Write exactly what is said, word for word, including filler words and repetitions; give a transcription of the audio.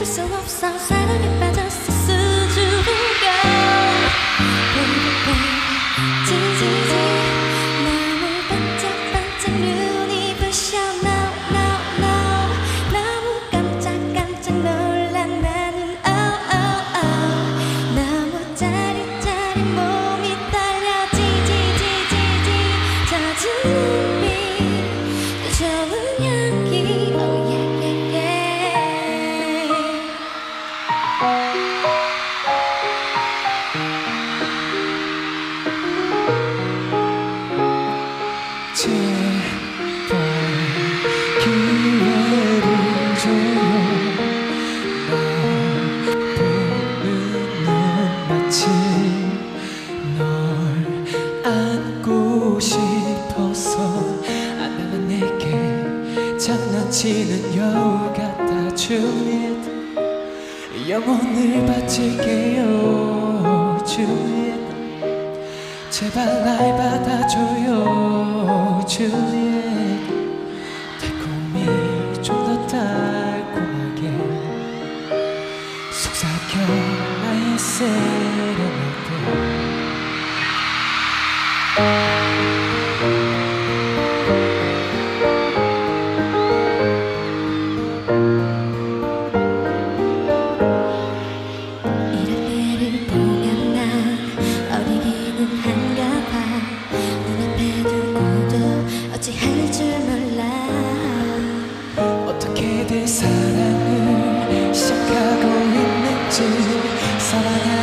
수 없어 사랑에 빠졌어 수줍은걸 Baby baby 지지지 너무 반짝반짝 눈이 부셔 No no no 너무 깜짝깜짝 놀라 나는 Oh oh oh 너무 짜릿짜릿 몸이 떨려 지지지지지 젖은 눈빛 또 좋은 향기 Oh yeah yeah yeah 제발 기회를 줘요 널 보는 눈 마치 널 안고 싶어서 안나는 내게 장난치는 여우 같아 주윗 영혼을 바칠게요 주윗 제발 날 받아줘요 주윗 달콤히 좀 더 달콤하게 속삭여 나의 세레나데 어찌할 줄 몰라 어떻게든 사랑을 시작하고 있는지 사랑하